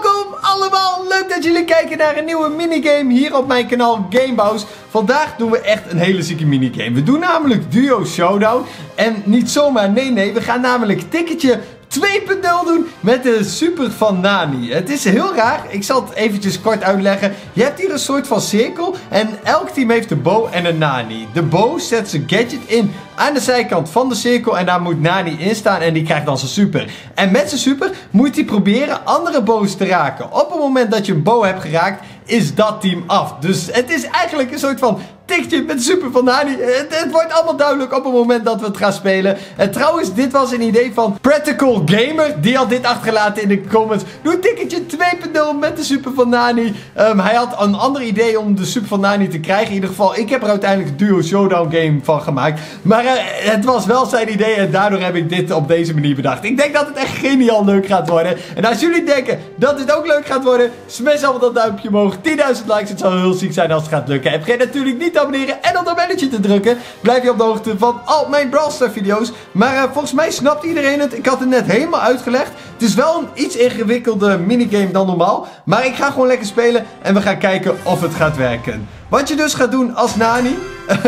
Welkom allemaal, leuk dat jullie kijken naar een nieuwe minigame hier op mijn kanaal Gamebouws. Vandaag doen we echt een hele zieke minigame. We doen namelijk Duo Showdown en niet zomaar, nee, we gaan namelijk ticketje 2.0 doen met de super van Nani. Het is heel raar, ik zal het eventjes kort uitleggen. Je hebt hier een soort van cirkel en elk team heeft een Bo en een Nani. De Bo zet zijn gadget in aan de zijkant van de cirkel en daar moet Nani in staan en die krijgt dan zijn super. En met zijn super moet hij proberen andere Bo's te raken. Op het moment dat je een Bo hebt geraakt, is dat team af. Dus het is eigenlijk een soort van tiktje met super van Nani. Het wordt allemaal duidelijk op het moment dat we het gaan spelen. En trouwens, dit was een idee van Practical Gamer. Die had dit achtergelaten in de comments. Doe een ticketje 2.0 met de super van Nani. Hij had een ander idee om de super van Nani te krijgen. In ieder geval, ik heb er uiteindelijk een Duo Showdown game van gemaakt. Maar het was wel zijn idee en daardoor heb ik dit op deze manier bedacht. Ik denk dat het echt geniaal leuk gaat worden. En als jullie denken dat dit ook leuk gaat worden, smash allemaal dat duimpje omhoog. 10.000 likes, het zou heel ziek zijn als het gaat lukken. En vergeet natuurlijk niet te abonneren en op dat belletje te drukken. Blijf je op de hoogte van al mijn Brawl Stars video's. Maar volgens mij snapt iedereen het. Ik had het net helemaal uitgelegd. Het is wel een iets ingewikkelde minigame dan normaal. Maar ik ga gewoon lekker spelen en we gaan kijken of het gaat werken. Wat je dus gaat doen als Nani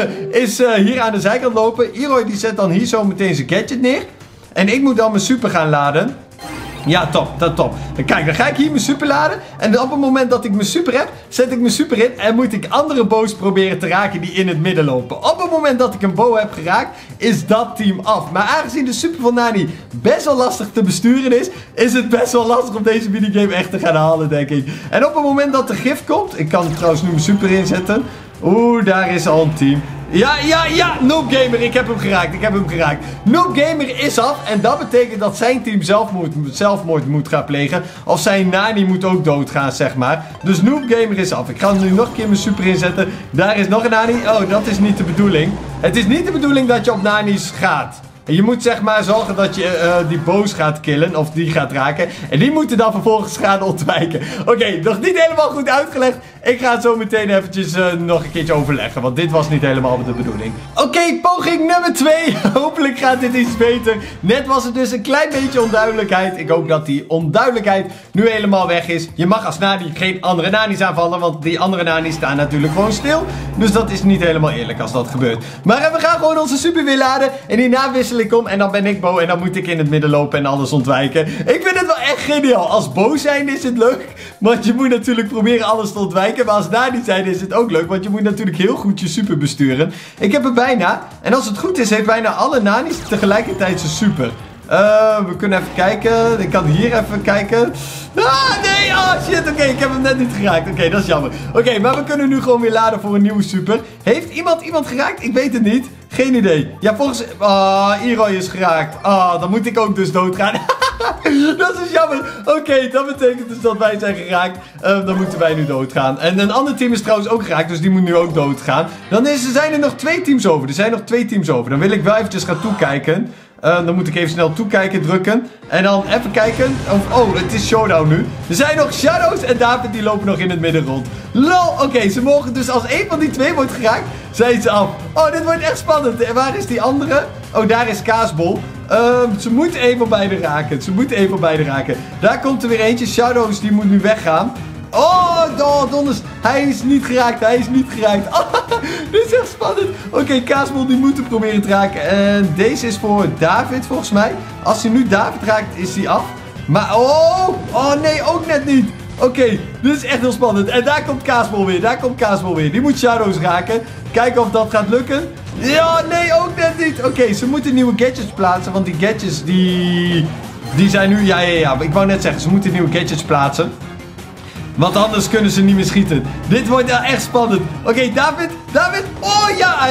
is hier aan de zijkant lopen. Eroy die zet dan hier zo meteen zijn gadget neer. En ik moet dan mijn super gaan laden. Ja, top, dat top. Kijk, dan ga ik hier mijn super laden. En op het moment dat ik mijn super heb, zet ik mijn super in. En moet ik andere bo's proberen te raken die in het midden lopen. Op het moment dat ik een bo heb geraakt, is dat team af. Maar aangezien de super van Nani best wel lastig te besturen is het best wel lastig om deze minigame echt te gaan halen, denk ik. En op het moment dat de gif komt, ik kan trouwens nu mijn super inzetten. Oeh, daar is al een team. Ja, Noob Gamer, ik heb hem geraakt. Noob Gamer is af en dat betekent dat zijn team zelfmoord moet gaan plegen. Of zijn Nani moet ook doodgaan, zeg maar. Dus Noob Gamer is af. Ik ga nu nog een keer mijn super inzetten. Daar is nog een Nani. Oh, dat is niet de bedoeling. Het is niet de bedoeling dat je op Nani's gaat. Je moet zeg maar zorgen dat je die boos gaat killen of die gaat raken. En die moeten dan vervolgens gaan ontwijken. Oké, nog niet helemaal goed uitgelegd. Ik ga het zo meteen eventjes nog een keertje overleggen. Want dit was niet helemaal de bedoeling. Oké, poging nummer 2. Hopelijk gaat dit iets beter. Net was het dus een klein beetje onduidelijkheid. Ik hoop dat die onduidelijkheid nu helemaal weg is. Je mag als Nani geen andere Nani's aanvallen. Want die andere Nani's staan natuurlijk gewoon stil. Dus dat is niet helemaal eerlijk als dat gebeurt. Maar we gaan gewoon onze super weer laden. En hierna wisselen ik om en dan ben ik Bo en dan moet ik in het midden lopen en alles ontwijken. Ik vind het wel echt geniaal. Als Bo zijn is het leuk, want je moet natuurlijk proberen alles te ontwijken. Maar als Nani zijn is het ook leuk, want je moet natuurlijk heel goed je super besturen. Ik heb er bijna, en als het goed is, heeft bijna alle Nani's tegelijkertijd zijn super. We kunnen even kijken. Ik kan hier even kijken. Ah, nee. Oh, shit. Oké, ik heb hem net niet geraakt. Oké, dat is jammer. Oké, maar we kunnen nu gewoon weer laden voor een nieuwe super. Heeft iemand geraakt? Ik weet het niet. Geen idee. Ja, volgens... Eroy is geraakt. Dan moet ik ook dus doodgaan. Dat is jammer. Oké, dat betekent dus dat wij zijn geraakt. Dan moeten wij nu doodgaan. En een ander team is trouwens ook geraakt, dus die moet nu ook doodgaan. Zijn er nog 2 teams over. Er zijn nog 2 teams over. Dan wil ik wel eventjes gaan toekijken. Dan moet ik even snel toekijken, drukken. En dan even kijken. Oh, het is showdown nu. Er zijn nog Shadows en David die lopen nog in het midden rond. Lol, oké, ze mogen dus als één van die 2 wordt geraakt, zijn ze af. Oh, dit wordt echt spannend. En waar is die andere? Oh, daar is Kaasbol. Ze moeten even van beide raken. Daar komt er weer eentje. Shadows, die moet nu weggaan. Oh, donders. Hij is niet geraakt. Dit is echt spannend. Oké, Kaasbol die moet hem proberen te raken. En deze is voor David volgens mij. Als hij nu David raakt, is hij af. Maar, oh nee, ook net niet. Oké, dit is echt heel spannend. En daar komt Kaasbol weer. Die moet Shadows raken. Kijken of dat gaat lukken. Ja, nee, ook net niet. Oké, ze moeten nieuwe gadgets plaatsen. Want die gadgets, die zijn nu... Ja. Ik wou net zeggen, ze moeten nieuwe gadgets plaatsen. Want anders kunnen ze niet meer schieten. Dit wordt echt spannend. Oké, David. Oh ja, hij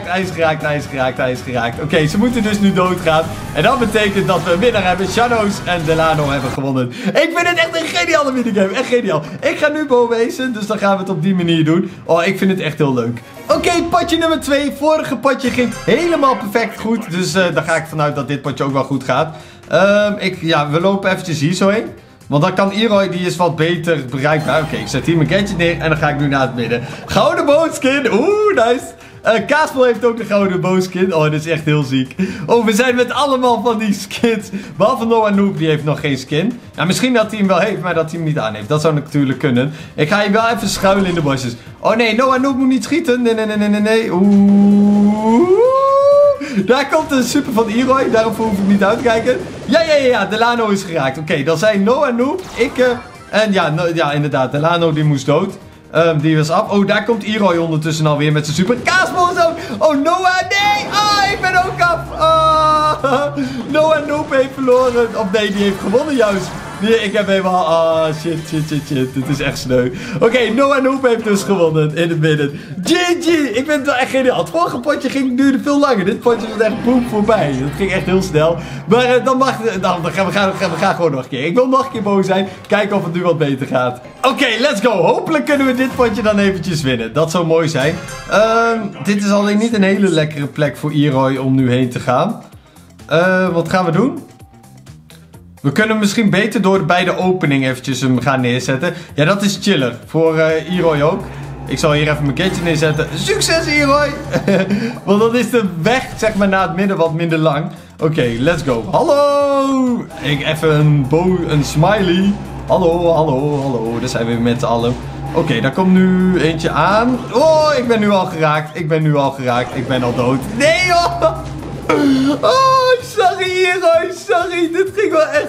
is geraakt. Oké, ze moeten dus nu doodgaan. En dat betekent dat we een winnaar hebben. Shadows en Delano hebben gewonnen. Ik vind het echt een geniale minigame. Echt geniaal. Ik ga nu Bo wezen. Dus dan gaan we het op die manier doen. Oh, ik vind het echt heel leuk. Oké, potje nummer 2. Vorige potje ging helemaal perfect goed. Dus daar ga ik vanuit dat dit potje ook wel goed gaat. We lopen eventjes hier zo heen. Want dan kan Eroy, die is wat beter bereikbaar. Oké, ik zet hier mijn gadget neer en dan ga ik nu naar het midden. Gouden bootskin. Oeh, nice. Kaasbol heeft ook de gouden boogskin. Oh, dat is echt heel ziek. Oh, we zijn met allemaal van die skins. Behalve Noah Noob, die heeft nog geen skin. Ja, misschien dat hij hem wel heeft, maar dat hij hem niet aan heeft. Dat zou natuurlijk kunnen. Ik ga hier wel even schuilen in de bosjes. Oh nee, Noah Noob moet niet schieten. Nee. Oeh. Daar komt de super van Eroy. Daarom hoef ik niet uit te kijken. Ja. Delano is geraakt. Oké, dan zijn Noah Noob, ik... En ja, inderdaad. Delano die moest dood. Die was af. Oh, daar komt Eroy ondertussen alweer met zijn super kaasbol en zo. Oh, Noah, nee. Oh, ik ben ook af. Oh. Noah Noob heeft verloren. Of nee, die heeft gewonnen juist. Ik heb helemaal... Oh, shit. Dit is echt sneu. Oké, Noah Noob heeft dus gewonnen in het midden. GG. Ik vind het wel echt geniaal. Het vorige potje duurde veel langer. Dit potje was echt boem voorbij. Dat ging echt heel snel. Maar dan mag... we gaan gewoon nog een keer. Ik wil nog een keer boos zijn. Kijken of het nu wat beter gaat. Oké, let's go. Hopelijk kunnen we dit potje dan eventjes winnen. Dat zou mooi zijn. Dit is alleen niet een hele lekkere plek voor Eroy om nu heen te gaan. Wat gaan we doen? We kunnen misschien beter door bij de opening eventjes hem gaan neerzetten. Ja, dat is chiller. Voor Eroy ook. Ik zal hier even mijn gadget neerzetten. Succes, Eroy! Want dan is de weg, zeg maar, naar het midden wat minder lang. Oké, let's go. Hallo! Even een smiley. Hallo. Daar zijn we met z'n allen. Oké, daar komt nu eentje aan. Oh, ik ben nu al geraakt. Ik ben al dood. Nee, joh! Oh, sorry Eroy, sorry. Dit ging wel echt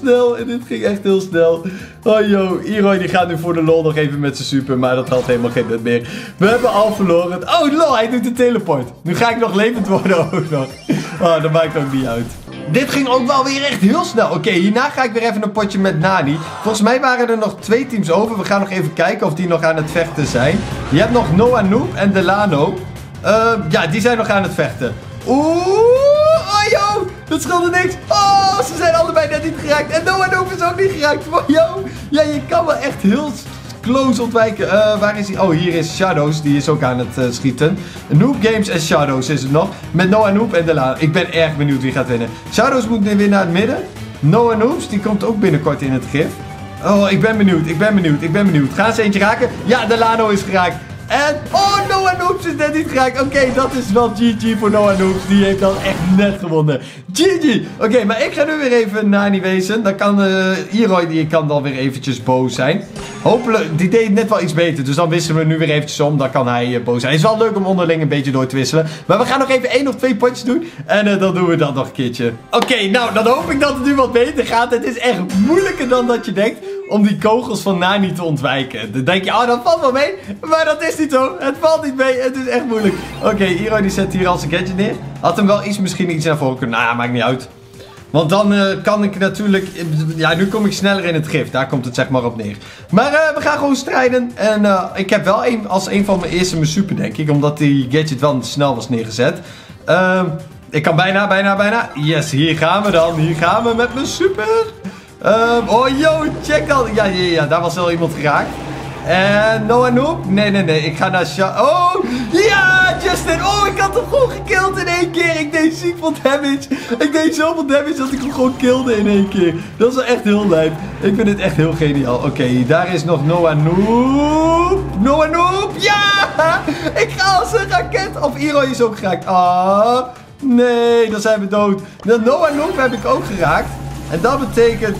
heel snel. Oh joh, Eroy die gaat nu voor de lol nog even met zijn super, maar dat had helemaal geen nut meer. We hebben al verloren. Oh lol, hij doet de teleport. Nu ga ik nog levend worden ook nog. Oh, dat maakt ook niet uit. Dit ging ook wel weer echt heel snel. Oké, hierna ga ik weer even een potje met Nani. Volgens mij waren er nog 2 teams over. We gaan nog even kijken of die nog aan het vechten zijn. Je hebt nog Noah Noob en Delano. Ja, die zijn nog aan het vechten. Oeh, oh joh, dat scheelde niks. Oh, ze zijn allebei net niet geraakt. En Noah Noob is ook niet geraakt. Oh joh, ja, je kan wel echt heel close ontwijken. Waar is hij? Oh, hier is Shadows, die is ook aan het schieten. Noob Games en Shadows is het nog. Met Noah Noob en Delano. Ik ben erg benieuwd wie gaat winnen. Shadows moet weer naar het midden. Noah Noobs, die komt ook binnenkort in het gif. Oh, ik ben benieuwd. Gaan ze eentje raken? Ja, Delano is geraakt. En, oh, Noah Noob is net niet geraakt. Oké, dat is wel GG voor Noah Noob. Die heeft dan echt net gewonnen. GG. Oké, maar ik ga nu weer even Nani wezen. Dan kan Eroy, die kan dan weer eventjes boos zijn. Hopelijk, die deed net wel iets beter. Dus dan wisselen we nu weer eventjes om. Dan kan hij boos zijn. Het is wel leuk om onderling een beetje door te wisselen. Maar we gaan nog even 1 of 2 potjes doen. En dan doen we dat nog een keertje. Oké, nou, dan hoop ik dat het nu wat beter gaat. Het is echt moeilijker dan dat je denkt om die kogels van Nani te ontwijken. Dan denk je, oh, dat valt wel mee. Maar dat is niet zo. Het valt niet mee. Het is echt moeilijk. Oké, Eroy die zet hier al zijn gadget neer. Had hem wel misschien iets naar voren kunnen. Nou ja, maakt niet uit. Want dan kan ik natuurlijk... Ja, nu kom ik sneller in het gif. Daar komt het zeg maar op neer. Maar we gaan gewoon strijden. En ik heb wel als een van mijn eerste mijn super, denk ik. Omdat die gadget wel snel was neergezet. Ik kan bijna. Yes, hier gaan we dan. Hier gaan we met mijn super. Oh, yo, check dan. Ja, daar was wel iemand geraakt. En Noah Noob? Nee. Ik ga naar Oh, ja, Justin. Oh, ik had hem gewoon gekild in 1 keer. Ik deed ziek veel damage. Ik deed zoveel damage dat ik hem gewoon killde in 1 keer. Dat is wel echt heel lijp. Ik vind het echt heel geniaal. Oké, daar is nog Noah Noob. Noah Noob, ja! Ik ga als een raket. Of Eroy is ook geraakt. Ah, nee, dan zijn we dood. Noah Noob heb ik ook geraakt. En dat betekent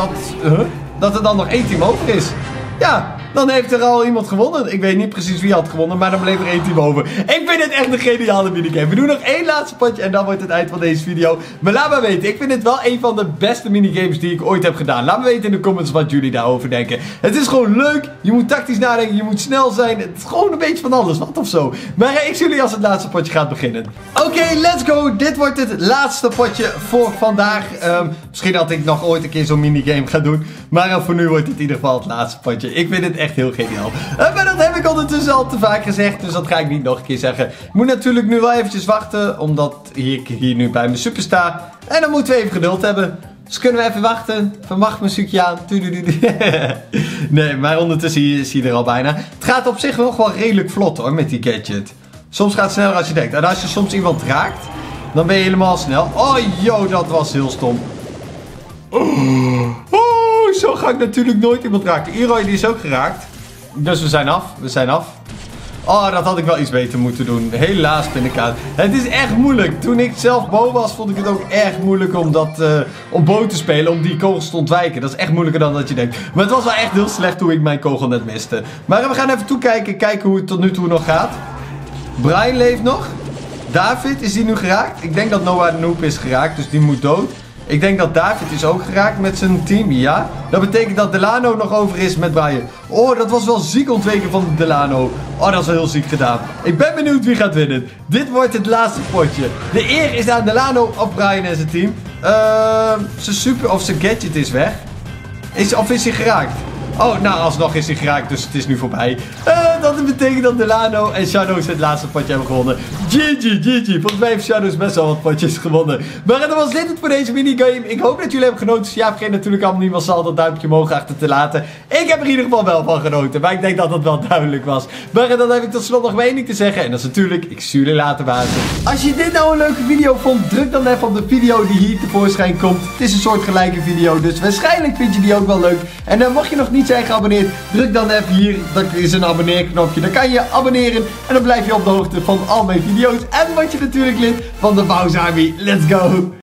dat er dan nog 1 team over is. Ja, dan heeft er al iemand gewonnen. Ik weet niet precies wie had gewonnen, maar dan bleef er 1 team over. Ik vind het echt een geniale minigame. We doen nog 1 laatste potje en dan wordt het eind van deze video. Maar laat maar weten, ik vind het wel een van de beste minigames die ik ooit heb gedaan. Laat me weten in de comments wat jullie daarover denken. Het is gewoon leuk, je moet tactisch nadenken, je moet snel zijn. Het is gewoon een beetje van alles, wat of zo. Maar ik zie jullie als het laatste potje gaat beginnen. Oké, let's go. Dit wordt het laatste potje voor vandaag. Misschien dat ik nog ooit een keer zo'n minigame ga doen. Maar voor nu wordt het in ieder geval het laatste potje. Ik vind het echt heel geniaal. Maar dat heb ik ondertussen al te vaak gezegd. Dus dat ga ik niet nog een keer zeggen. Ik moet natuurlijk nu wel eventjes wachten. Omdat ik hier nu bij mijn super sta. En dan moeten we even geduld hebben. Dus kunnen we even wachten. Verwachtmuziekje aan. Nee, maar ondertussen is hij er al bijna. Het gaat op zich nog wel redelijk vlot hoor, met die gadget. Soms gaat het sneller als je denkt. En als je soms iemand raakt, dan ben je helemaal snel. Oh, joh, dat was heel stom. Oh, zo ga ik natuurlijk nooit iemand raken. Eroy die is ook geraakt. Dus we zijn af. Oh, dat had ik wel iets beter moeten doen. Helaas, pindakaas. Het is echt moeilijk. Toen ik zelf Bo was, vond ik het ook erg moeilijk om Bo te spelen. Om die kogels te ontwijken. Dat is echt moeilijker dan dat je denkt. Maar het was wel echt heel slecht hoe ik mijn kogel net miste. Maar we gaan even toekijken. Kijken hoe het tot nu toe nog gaat. Brian leeft nog. David, is die nu geraakt? Ik denk dat Noah de Noob is geraakt. Dus die moet dood. Ik denk dat David is ook geraakt met zijn team. Ja. Dat betekent dat Delano nog over is met Brian. Oh, dat was wel ziek ontweken van Delano. Oh, dat is wel heel ziek gedaan. Ik ben benieuwd wie gaat winnen. Dit wordt het laatste potje. De eer is aan Delano of Brian en zijn team. Zijn gadget is weg. Of is hij geraakt? Oh, nou, alsnog is hij geraakt, dus het is nu voorbij. Dat betekent dat Delano en Shadows het laatste potje hebben gewonnen. GG. Volgens mij heeft Shadows best wel wat potjes gewonnen. Maar dat was dit het voor deze minigame. Ik hoop dat jullie hebben genoten. Ja, vergeet natuurlijk allemaal niet massaal dat duimpje omhoog achter te laten. Ik heb er in ieder geval wel van genoten. Maar ik denk dat het wel duidelijk was. Maar dan heb ik tot slot nog maar één ding te zeggen. En dat is natuurlijk, ik zie jullie later, bazen. Als je dit nou een leuke video vond, druk dan even op de video die hier tevoorschijn komt. Het is een soort gelijke video, dus waarschijnlijk vind je die ook wel leuk. En dan mocht je nog niet zijn geabonneerd, druk dan even hier. Dat is een abonneerknopje. Dan kan je abonneren en dan blijf je op de hoogte van al mijn video's. En word je natuurlijk lid van de Bowser Army. Let's go!